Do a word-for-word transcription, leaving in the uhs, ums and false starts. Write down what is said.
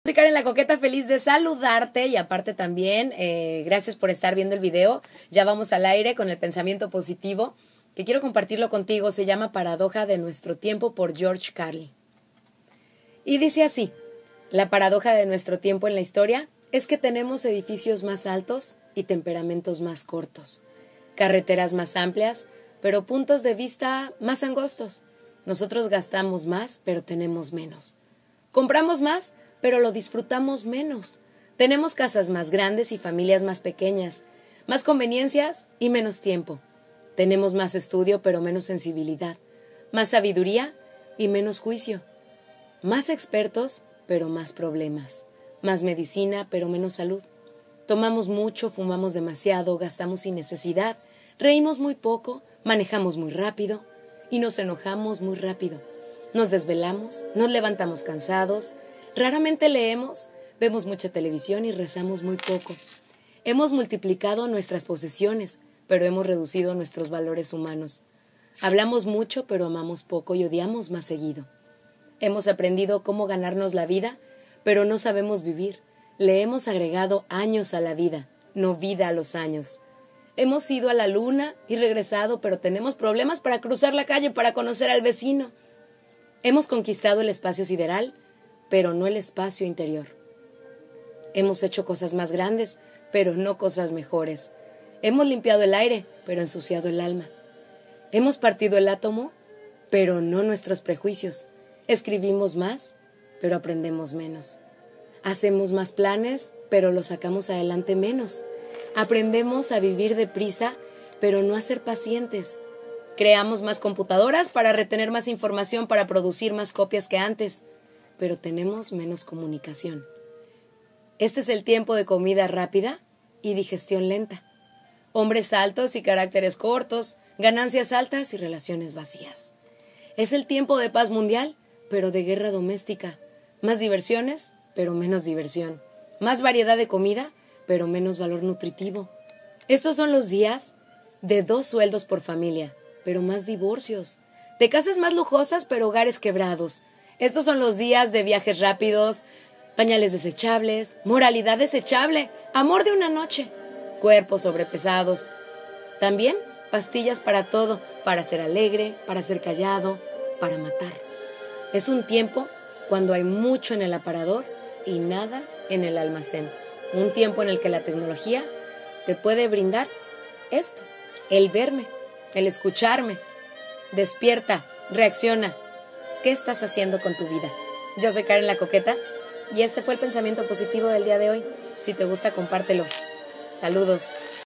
Soy Karen la Coqueta, feliz de saludarte y aparte también, eh, gracias por estar viendo el video. Ya vamos al aire con el pensamiento positivo, que quiero compartirlo contigo. Se llama Paradoja de nuestro tiempo por George Carlin. Y dice así: la paradoja de nuestro tiempo en la historia es que tenemos edificios más altos y temperamentos más cortos, carreteras más amplias, pero puntos de vista más angostos. Nosotros gastamos más, pero tenemos menos. Compramos más, pero lo disfrutamos menos. Tenemos casas más grandes y familias más pequeñas, más conveniencias y menos tiempo. Tenemos más estudio, pero menos sensibilidad, más sabiduría y menos juicio, más expertos, pero más problemas, más medicina, pero menos salud. Tomamos mucho, fumamos demasiado, gastamos sin necesidad, reímos muy poco, manejamos muy rápido y nos enojamos muy rápido. Nos desvelamos, nos levantamos cansados, raramente leemos, vemos mucha televisión y rezamos muy poco. Hemos multiplicado nuestras posesiones, pero hemos reducido nuestros valores humanos. Hablamos mucho, pero amamos poco y odiamos más seguido. Hemos aprendido cómo ganarnos la vida, pero no sabemos vivir. Le hemos agregado años a la vida, no vida a los años. Hemos ido a la luna y regresado, pero tenemos problemas para cruzar la calle para conocer al vecino. Hemos conquistado el espacio sideral, pero no el espacio interior. Hemos hecho cosas más grandes, pero no cosas mejores. Hemos limpiado el aire, pero ensuciado el alma. Hemos partido el átomo, pero no nuestros prejuicios. Escribimos más, pero aprendemos menos. Hacemos más planes, pero los sacamos adelante menos. Aprendemos a vivir deprisa, pero no a ser pacientes. Creamos más computadoras para retener más información, para producir más copias que antes, pero tenemos menos comunicación. Este es el tiempo de comida rápida y digestión lenta. Hombres altos y caracteres cortos, ganancias altas y relaciones vacías. Es el tiempo de paz mundial, pero de guerra doméstica. Más diversiones, pero menos diversión. Más variedad de comida, pero menos valor nutritivo. Estos son los días de dos sueldos por familia, pero más divorcios. De casas más lujosas, pero hogares quebrados. Estos son los días de viajes rápidos, pañales desechables, moralidad desechable, amor de una noche, cuerpos sobrepesados. También pastillas para todo, para ser alegre, para ser callado, para matar. Es un tiempo cuando hay mucho en el aparador y nada en el almacén. Un tiempo en el que la tecnología te puede brindar esto, el verme, el escucharme. Despierta, reacciona. ¿Qué estás haciendo con tu vida? Yo soy Karen la Coqueta y este fue el pensamiento positivo del día de hoy. Si te gusta, compártelo. Saludos.